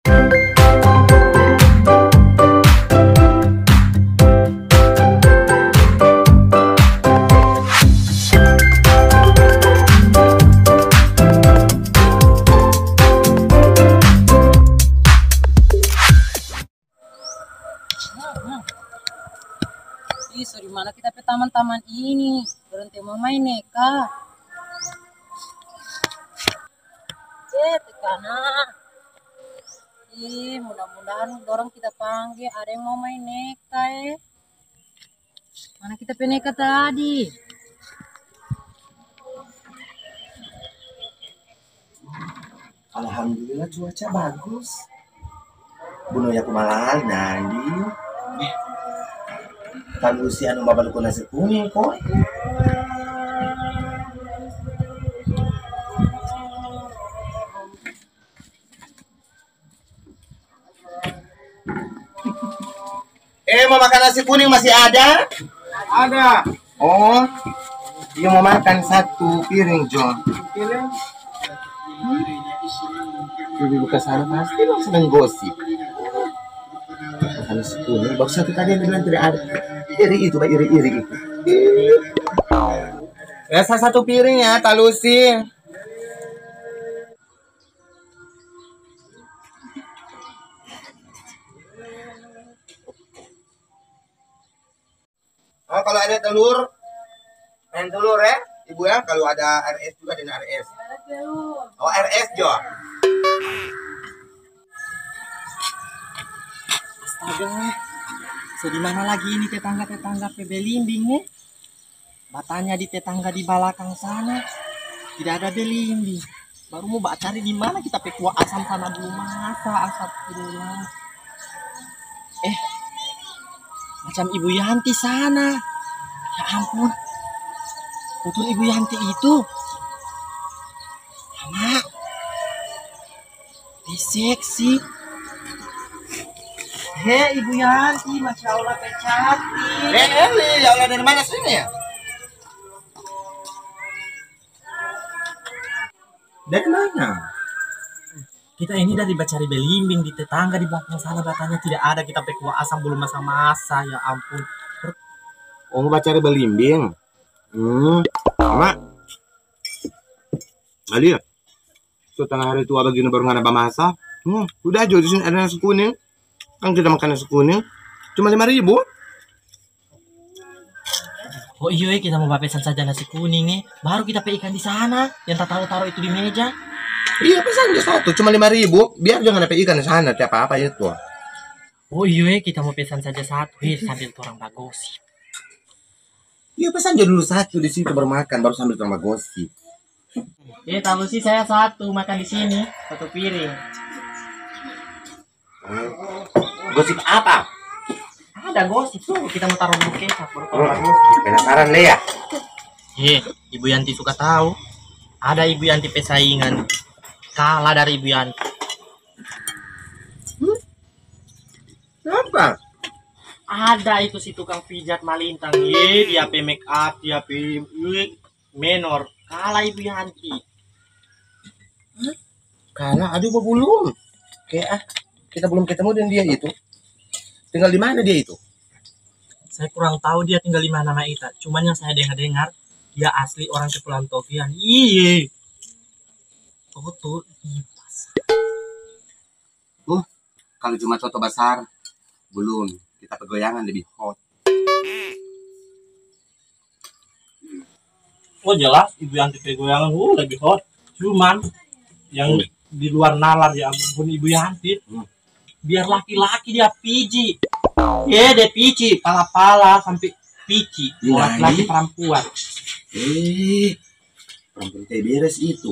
Di mana kita ke taman-taman ini berhenti mau main neka. Tekana. Mudah-mudahan dorong kita panggil ada yang mau main neka Mana kita peneka tadi? Alhamdulillah cuaca bagus. Bunuh ya kumalang nandi. Kalau si anu babalu ko nasi kuning ko. Mau makan nasi kuning masih ada? Ada. Oh, dia mau makan satu piring John. Piring. Jadi buka sana pasti lo sedang gosip. Makan nasi kuning. Baru satu tadi yang bilang tidak ada. Iri itu, Pak, iri itu. Rasa satu piring ya, Talusi. Oh, kalau ada telur, main telur ya, Ibu ya. Kalau ada RS juga dengan RS. Oh, RS Jo. Astaga. Di mana lagi ini tetangga-tetangga PB Limbing nih? Batanya di tetangga di belakang sana. Tidak ada belimbing. Baru mau cari di mana kita pekuah asam sana belum masak asap dulu. Macam Ibu Yanti sana. Ya ampun. Betul Ibu Yanti itu. Lama. Seksi. Ibu Yanti, Masya Allah cantik. Eli, ya Allah dari mana sini ya? Dari mana? Kita ini dari Bacari Belimbing di tetangga di belakang sana katanya tidak ada kita pekuah asam belum masa-masa ya ampun. Oh, Bacari Belimbing. Mak. Ali ya? Setengah hari tua begini baru nggak ada masa. Udah aja di sini ada nasi kuning. Kan kita makan nasi kuning cuma 5.000. Oh iya, kita mau pesan saja nasi kuning nih. Baru kita ikan di sana yang tak taruh itu di meja. Iya, pesan aja satu cuma 5.000. Biar jangan ada ikan di sana tiap apa itu. Oh iya, kita mau pesan saja satu sambil orang bagosip. Iya, pesan aja dulu satu di situ baru makan baru sambil orang bagosip. Tahu sih saya satu makan di sini satu piring. Gosip apa? Ada gosip tuh, kita mau taruh dulu kecap. Penasaran deh ya? Ibu Yanti suka tahu. Ada Ibu Yanti pesaingan. Kalah dari Ibu Yanti. Apa? Ada itu si tukang pijat Malintang. Dia make up, dia menor. Kalah Ibu Yanti. Karena aduh belum. Kayak kita belum ketemu dengan dia itu. Tinggal di mana dia itu? Saya kurang tahu dia tinggal di mana Ita. Cuman yang saya dengar dia asli orang Kepulauan Togian. Iya. Tuh. Kalau cuma coto besar belum. Kita pegoyangan lebih hot. Oh jelas Ibu Yanti pegoyangan lebih hot. Cuman yang di luar nalar ya ampun Ibu Yanti. Biar laki-laki dia piji. Dia piji, pala-pala sampai piji. Laki-laki perempuan. Perempuan kayak beres itu.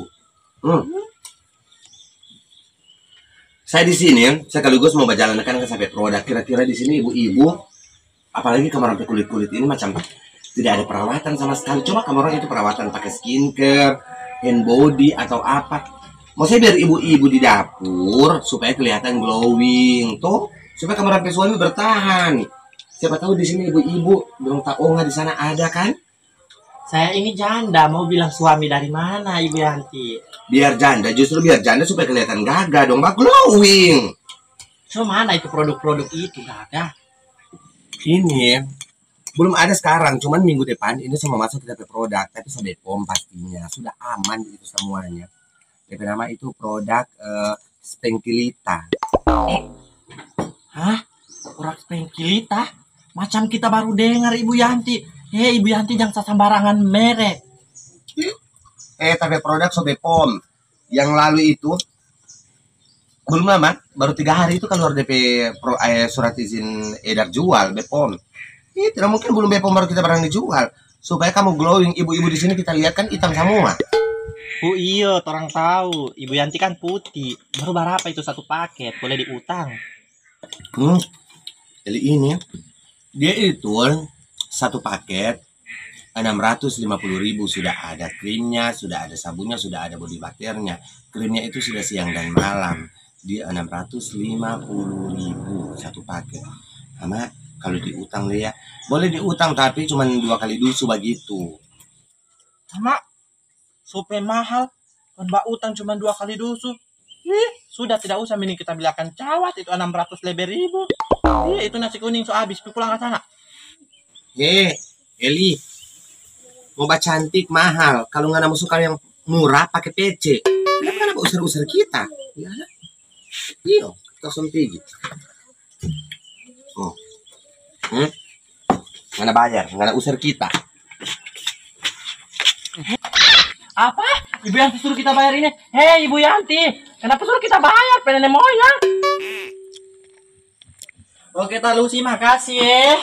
Saya di sini, saya sekaligus mau berjalan kan ke sampai produk. Kira-kira di sini ibu-ibu, apalagi kamar sampai kulit-kulit ini macam tidak ada perawatan sama sekali. Cuma kamar itu perawatan pakai skincare, hand body atau apa. Maksudnya biar ibu-ibu di dapur supaya kelihatan glowing, tuh supaya kamar sampai suami bertahan. Siapa tahu di sini ibu-ibu belum tahu nggak di sana ada kan? Saya ini janda, mau bilang suami dari mana Ibu Yanti? Biar janda, justru biar janda supaya kelihatan gagah dong, Mbak, glowing. Cuma mana itu produk-produk itu gak ada. Ini belum ada sekarang, cuman minggu depan ini semua masuk ke DP produk, tapi sudah Bepom pastinya, sudah aman itu semuanya. DP nama itu produk Spenkilita. Hah? Produk Spenkilita? Macam kita baru dengar Ibu Yanti. Hei Ibu Yanti jangan sembarangan merek. Tapi produk so Bepom yang lalu itu belum lama, baru 3 hari itu keluar DP surat izin edar jual Bepom. Tidak mungkin belum Bepom baru kita barang dijual. Supaya kamu glowing, ibu-ibu di sini kita lihat kan hitam semua. Oh iya, orang tahu. Ibu Yanti kan putih. Baru berapa itu satu paket? Boleh diutang. Jadi ini dia itu satu paket 650.000 sudah ada krimnya, sudah ada sabunnya, sudah ada body butternya. Krimnya itu sudah siang dan malam. Dia 650.000 satu paket. Sama kalau diutang ya, boleh diutang tapi cuma 2 kali dusu begitu. Sama supaya mahal. Kan mbak utang cuma 2 kali dusu. Sudah tidak usah ini kita bilangkan cawat itu 600 lebih ribu. Itu nasi kuning so habis. Pulang ke sana. Eli, mau cantik mahal. Kalau nggak mau suka yang murah pakai PC. Kenapa usir-usir kita? Ya, iya, langsung tinggi. Nggak ada bayar, nggak ada usir kita. Apa? Ibu Yanti suruh kita bayar ini. Hei Ibu Yanti, kenapa suruh kita bayar? Nenek moyang. Oke, Talusi, makasih ya.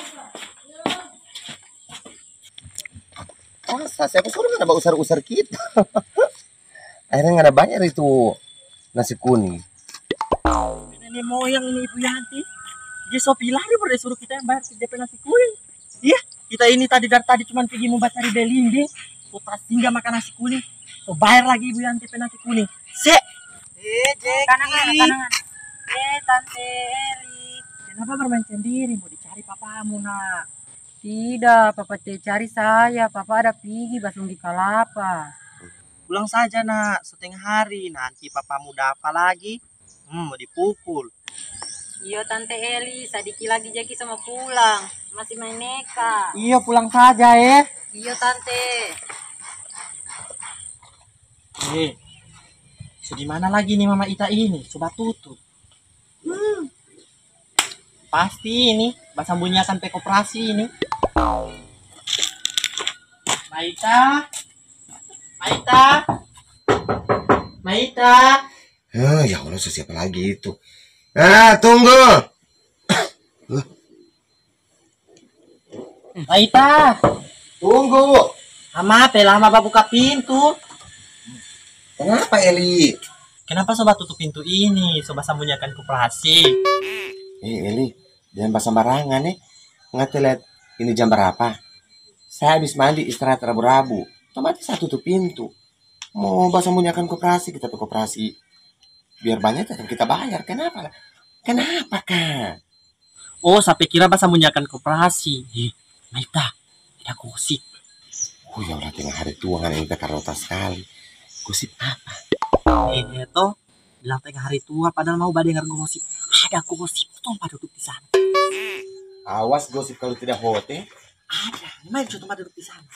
Masa siapa suruh nggak ada usir-usir kita? Akhirnya nggak ada bayar itu nasi kuning. Nenek moyang ini Ibu Yanti. Dia so lari baru suruh kita yang bayar DP nasi kuning. Iya, kita ini dari tadi cuma pergi mau cari belimbing. Putra singgah makan nasi kuning. So bayar lagi Ibu Yanti nasi kuning. Jeki. Kanangan. Tante Eli. Kenapa bermain sendiri? Mau dicari papamu nak? Tidak, papa cari saya. Papa ada pergi basung di Kalapa. Pulang saja nak, setengah hari. Nanti papamu udah apa lagi? Mau dipukul. Iya Tante Eli, sedikit lagi Jeki sama pulang. Masih main neka. Iya pulang saja ya. Iya Tante. So di mana lagi nih Mama Ita ini? Coba tutup. Pasti ini sembunyikan pe koperasi ini. Maita. Ya Allah, siapa lagi itu? Tunggu. Maita. Tunggu. Lama buka pintu. Kenapa Eli? Kenapa sobat tutup pintu ini? Sobat sembunyikan koperasi. Eli, jangan sembarangan nih. Nggak lihat ini jam berapa? Saya habis mandi istirahat rabu-rabu. Otomatis saya tutup pintu. Mau sembunyikan koperasi, kita ke koperasi. Biar banyak yang kita bayar. Kenapa? Kenapa Kak? Oh, sampai kira sembunyikan koperasi. Maita, ada gosip. Oh ya Allah, tengah hari tua kan ini karota sekali. Gosip apa? Itu bilang tengah hari tua padahal mau dengar gosip. Ada gosip tuh duduk di sana. Awas gosip kalau tidak hote. Ada, main cuma duduk di sana.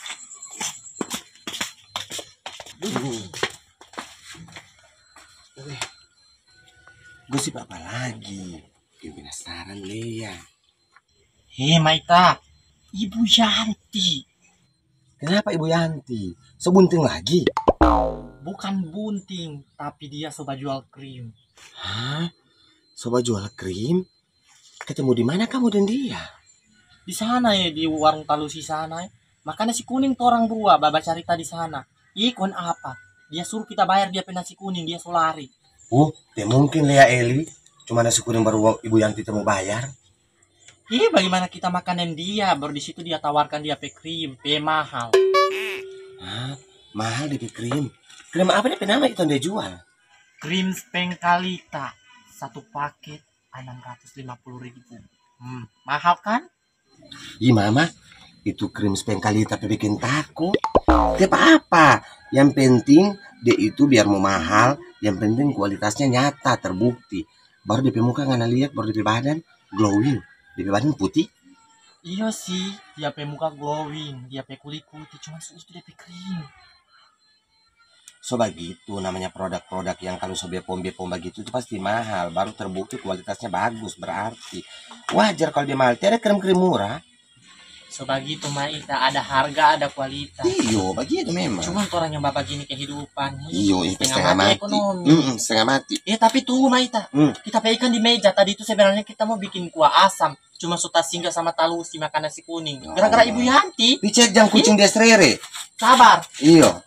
Gosip apa lagi? Penasaran Lea. Maita, Ibu Yanti. Kenapa Ibu Yanti? Sebunting lagi? Bukan bunting, tapi dia sobat jual krim. Hah? Sobat jual krim? Ketemu di mana kamu dan dia? Di sana ya, di warung Talusi sana ya. Makan nasi kuning tuh orang berdua, baba cerita di sana. Ikon apa? Dia suruh kita bayar dia nasi kuning, dia solari. Ya mungkin Lea Eli. Cuma nasi kuning baru Ibu Yanti mau bayar. Bagaimana kita makanan dia? Baru di situ dia tawarkan dia krim, mahal. Hah? Mahal di krim? Krim apa dia nama itu yang dia jual? Krim Spenkilita. Satu paket 650.000. Mahal kan? Mama, itu krim Spenkilita tapi bikin takut. Dia apa? Yang penting dia itu biar mau mahal, yang penting kualitasnya nyata, terbukti. baru DP muka ngana lihat, baru DP badan glowing, DP badan putih. Iya sih, dia pe muka glowing, dia pe kulit putih, cuma itu dia pe kering. So begitu namanya produk-produk yang kalau so bepom begitu itu pasti mahal, baru terbukti kualitasnya bagus, berarti wajar kalau dia mahal. Tiada krim-krim murah. So begitu Maita, ada harga, ada kualitas. Iyo, begitu memang. Cuman orang yang bapak gini kehidupan. Iyo, itu setengah mati. Ekonomi. Setengah mati. Tapi tunggu Maita, kita pe ikan di meja tadi itu sebenarnya kita mau bikin kuah asam. Cuma suta singgah sama talusi makan nasi kuning. Gara-gara Ibu Yanti. Dicek jam kucing dia serere. Sabar. Iyo.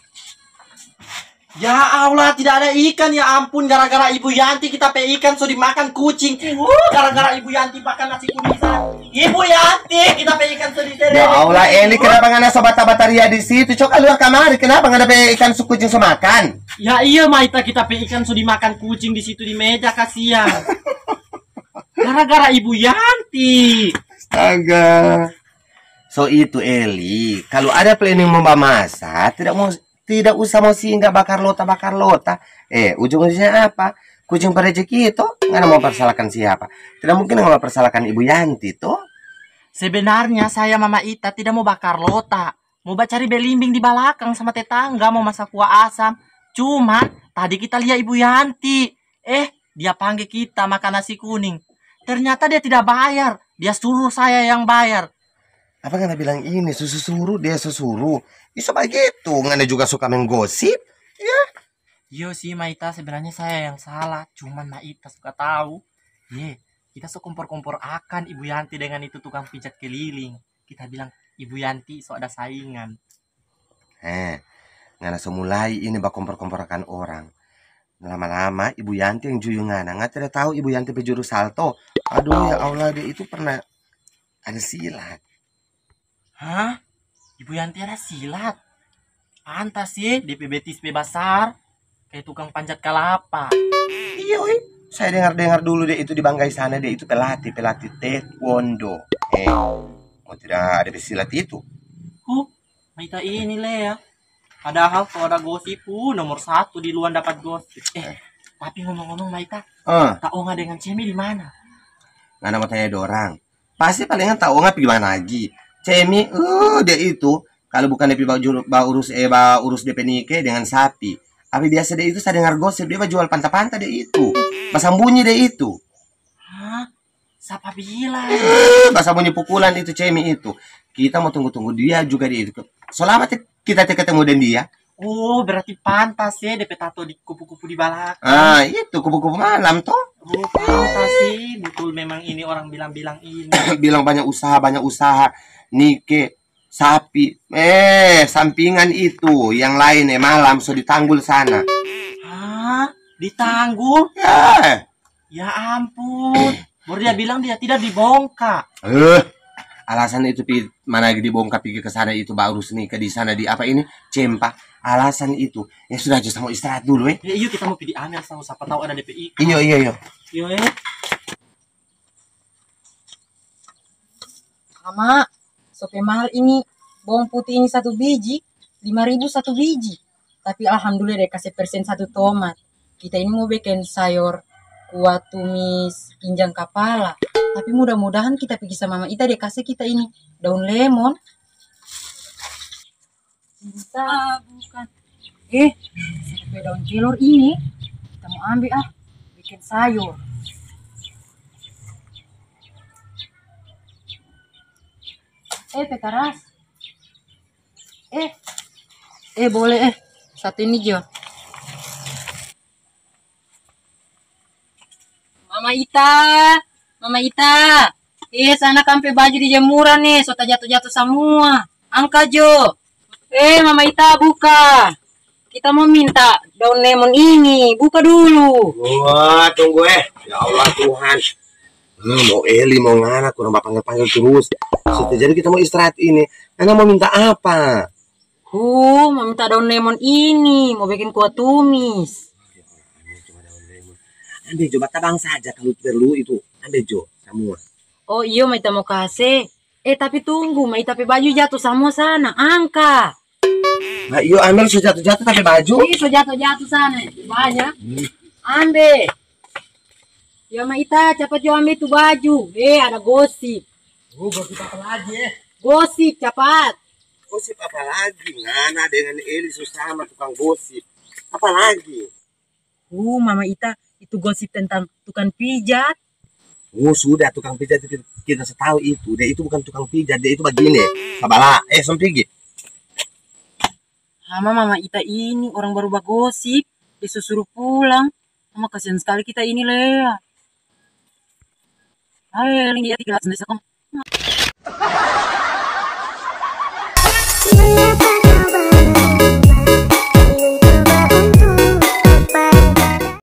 Ya Allah, tidak ada ikan, ya ampun. Gara-gara Ibu Yanti kita pe ikan so dimakan kucing. Gara-gara Ibu Yanti makan nasi kuning sana. Ibu Yanti, kita pe ikan so diserere. Ya Allah, Eli kenapa nggak ada sobat bataria di situ? Coba keluar kamar. Kenapa nggak ada pe ikan kucing so makan? Ya iya Maita, kita pe ikan so dimakan kucing di situ di meja, kasihan. Gara-gara Ibu Yanti. Astaga. So itu Eli, kalau ada planning mau masak, tidak usah mau singgah bakar lota. Ujung-ujungnya apa? Kucing perejeki itu nggak mau persalahkan siapa? Tidak mungkin nggak mau persalahkan Ibu Yanti tuh. Sebenarnya saya Mama Ita tidak mau bakar lota, mau cari belimbing di belakang sama tetangga, mau masak kuah asam. Cuma tadi kita lihat Ibu Yanti, dia panggil kita makan nasi kuning. Ternyata dia tidak bayar, dia suruh saya yang bayar. Apa nggak bilang ini suruh dia suruh? Bisa begitu, nggak juga suka menggosip, ya? Iya sih Maita, sebenarnya saya yang salah. Cuman Maita suka tahu. Kita so kompor-kompor akan Ibu Yanti dengan itu tukang pijat keliling. Kita bilang Ibu Yanti so ada saingan. Nggak semulai ini bak kompor-komporakan orang. Lama-lama Ibu Yanti yang juyungan. Nggak tidak tahu Ibu Yanti pejuru salto. Aduh ya Allah, dia itu pernah ada silat. Hah? Ibu Yanti ada silat? Pantas sih, DP betis besar. Kayak tukang panjat kelapa. Iya, saya dengar dulu dia itu di Banggai sana, dia itu pelatih taekwondo. Mau tidak ada silat itu? Maita ini ya. Padahal kalau ada gosip nomor 1 di luar dapat gosip. Tapi ngomong-ngomong Maita, tak onga dengan Cemi di mana? Nggak mau tanya orang. Pasti palingan tak onga pergi mana lagi. Cemi, dia itu kalau bukan dia urus DP nike dengan sapi. Tapi biasa dia itu saya dengar gosip dia jual panta-panta dia itu. Pasang bunyi dia itu. Hah? Siapa bilang? Pasang bunyi pukulan itu Cemi itu. Kita mau tunggu dia juga dia itu. Selama kita ketemu dengan dia. Oh, berarti pantas ya DP tato di kupu-kupu di belakang. Itu kupu-kupu malam toh. Oh, pantas sih. Betul memang ini orang bilang-bilang ini. Bilang banyak usaha. Nike, sapi. Sampingan itu. Yang lain malam so ditanggul sana. Hah? Ditanggul? Ya ampun. Baru dia bilang dia tidak dibongkar. Alasan itu mana dibongkar pergi ke sana itu baru nikah di sana di apa ini Cempa. Alasan itu ya sudah aja mau istirahat dulu Yuk kita mau pilih Amel sama siapa tahu ada DPI. Iya. Yuk Mama, sope mahal ini bawang putih ini 1 biji 5.000 1 biji. Tapi alhamdulillah deh kasih persen 1 tomat. Kita ini mau bikin sayur kuah tumis pinjang kepala. Tapi mudah-mudahan kita pergi sama Mama Ita deh kasih kita ini daun lemon. Bukan. Sampai daun kelor ini kita mau ambil bikin sayur. Pekaras. Boleh satu ini Jo. Mama Ita. Sana kampe baju di jemuran nih, sota jatuh-jatuh semua. Angka Jo. Mama Ita buka. Kita mau minta daun lemon ini, buka dulu. Wah, tunggu ya Allah Tuhan. Mau Eli mau ngana kurang panggil terus. Jadi kita mau istirahat ini. Karena mau minta apa? Mau minta daun lemon ini, mau bikin kuah tumis. Ambil coba tabang saja kalau perlu itu. Ambil Jo, semua. Oh iya, Maita mau kasih. Tapi tunggu, Maita pe baju jatuh semua sana. Angka. Nah, iyo ambil so jatuh-jatuh tapi baju. So jatuh-jatuh sana. Banyak. Ambil. Ya Ma Ita, cepat jo ambil tuh baju. Ada gosip. Gosip apa lagi ya? Gosip, cepat. Gosip apa lagi? Ngana dengan Eli sama tukang gosip. Apa lagi? Mama Ita, itu gosip tentang tukang pijat. Oh sudah, tukang pijat itu kita setahu itu. Dia itu bukan tukang pijat, dia itu begini. Sabala, sempigi. Mama Ita ini orang baru bagosip. Disuruh pulang. Mama kasihan sekali kita ini Lea. Ayo, lihat di kelas,